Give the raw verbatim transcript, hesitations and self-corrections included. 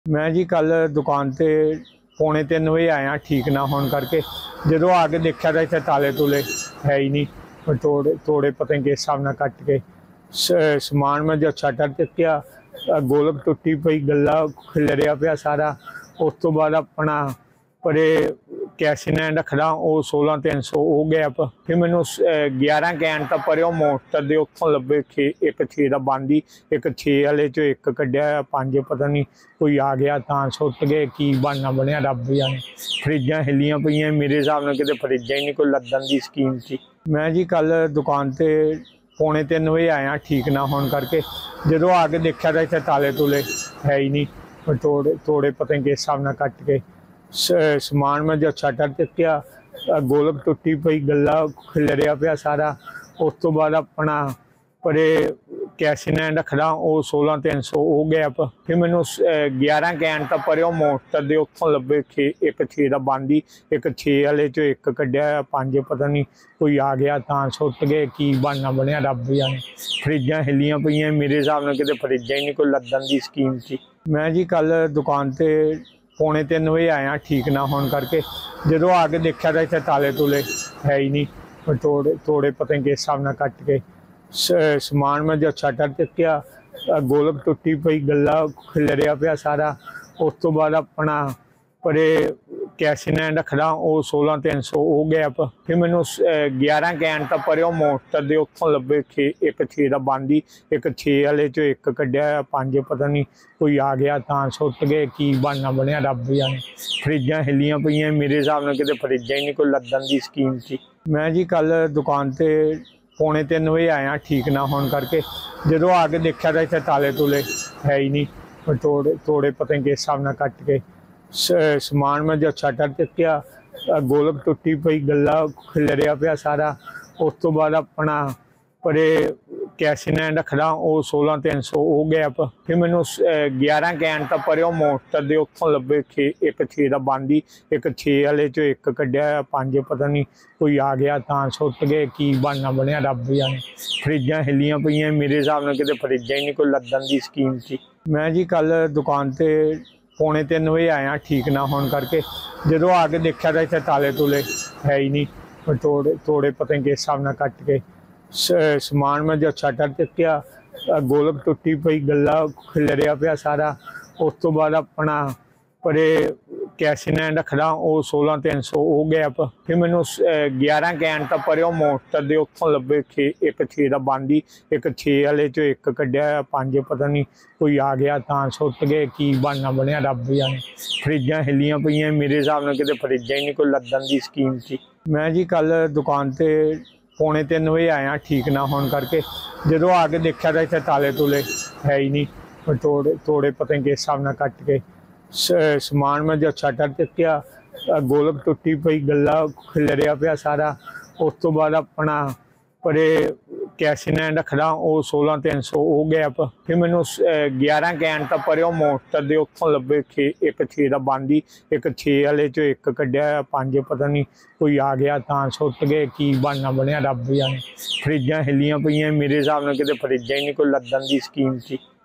मैं जी कल दुकान ते पौने तीन बजे आया ठीक ना होने करके जो आके देखा तो इतने ताले तुले है ही नहीं। तोड़े तोड़े पता नहीं किस हिसाब न कट के स- समान में जो शटर चुक्या गोलक टुटी पई गला खिलरिया पिया सारा। उस तो बाद अपना परे कैसीनैंड रखना वो सोलह तीन सौ हो गया। फिर मैंने ग्यारह कैन तो परे मोटर के उतों लभे छे एक छे का बंद ही एक छे वाले चो एक कढ़िया पांच पता नहीं कोई आ गया तो सुट गए की बहाना बनया रब जाने। फ्रिजा हिलियां पईयां मेरे हिसाब नाल किते फ्रिजा ही नहीं कोई लदन की स्कीम थी। मैं जी कल दुकान ते पौने तीन बजे आया ठीक ना होने करके जो आके देखा तो इतने ताले तुले है ही नहीं। तोड़े तोड़े पता नहीं किस हिसाब न कट के स- समान में जो शटर चुक्या गोलक टुटी पई गला खिलरिया पिया सारा। उस तो बाद अपना परे कैसीनैंड रखना वो सोलह तीन सौ हो गया। फिर मैंने ग्यारह कैन तो परे मोटर के उतों लभे छे एक छे का बंद ही एक छे वाले चो एक कढ़िया पांच पता नहीं कोई आ गया तो सुट गए की बहाना बनया रब जाने। फ्रिजा हिलियां पईयां मेरे हिसाब नाल किते फ्रिजा ही नहीं कोई लदन की स्कीम थी। मैं जी कल दुकान ते पौने तीन बजे आया ठीक ना होने करके जो आके देखा तो इतने ताले तुले है ही नहीं। तोड़े तोड़े पता नहीं किस हिसाब न कट के स- समान में जो शटर चुक्या गोलक टुटी पई गला खिलरिया पिया सारा। उस तो बाद अपना परे कैसीनैंड रखना वो सोलह तीन सौ हो गया। फिर मैंने ग्यारह कैन तो परे मोटर के उतों लभे छे एक छे का बंद ही एक छे वाले चो एक कढ़िया पांच पता नहीं कोई आ गया तो सुट गए की बहाना बनया रब जाने। फ्रिजा हिलियां पईयां मेरे हिसाब नाल किते फ्रिजा ही नहीं कोई लदन की स्कीम थी। मैं जी कल दुकान ते पौने तीन बजे आया ठीक ना होने करके जो आके देखा तो इतने ताले तुले है ही नहीं। तोड़े तोड़े पता नहीं किस हिसाब न कट के स- समान में जो शटर चुक्या गोलक टुटी पई गला खिलरिया पिया सारा। उस तो बाद अपना परे कैसीनैंड रखना वो सोलह तीन सौ हो गया। फिर मैंने ग्यारह कैन तो परे मोटर के उतों लभे छे एक छे का बंद ही एक छे वाले चो एक कढ़िया पांच पता नहीं कोई आ गया तो सुट गए की बहाना बनया रब जाने। फ्रिजा हिलियां पईयां मेरे हिसाब नाल किते फ्रिजा ही नहीं कोई लदन की स्कीम थी। मैं जी कल दुकान ते पौने तीन बजे आया ठीक ना होने करके जो आके देखा तो इतने ताले तुले है ही नहीं। तोड़े तोड़े पता नहीं किस हिसाब न कट के स- समान में जो शटर चुक्या गोलक टुटी पई गला खिलरिया पिया सारा। उस तो बाद अपना परे कैसीनैंड रखना वो सोलह तीन सौ हो गया। फिर मैंने ग्यारह कैन तो परे मोटर के उतों लभे छे एक छे का बंद ही एक छे वाले चो एक कढ़िया पांच पता नहीं कोई आ गया तो सुट गए की बहाना बनया रब जाने। फ्रिजा हिलियां पईयां मेरे हिसाब नाल किते फ्रिजा ही नहीं कोई लदन की स्कीम थी। मैं जी कल दुकान ते पौने तीन बजे आया ठीक ना होने करके जो आके देखा तो इतने ताले तुले है ही नहीं। तोड़े तोड़े पता नहीं किस हिसाब न कट के स- समान में जो शटर चुक्या गोलक टुटी पई गला खिलरिया पिया सारा। उस तो बाद अपना परे कैसीनैंड रखना वो सोलह तीन सौ हो गया। फिर मैंने ग्यारह कैन तो परे मोटर के उतों लभे छे एक छे का बंद ही एक छे वाले चो एक कढ़िया पांच पता नहीं कोई आ गया तो सुट गए की बहाना बनया रब जाने। फ्रिजा हिलियां पईयां मेरे हिसाब नाल किते फ्रिजा ही नहीं कोई लदन की स्कीम थी।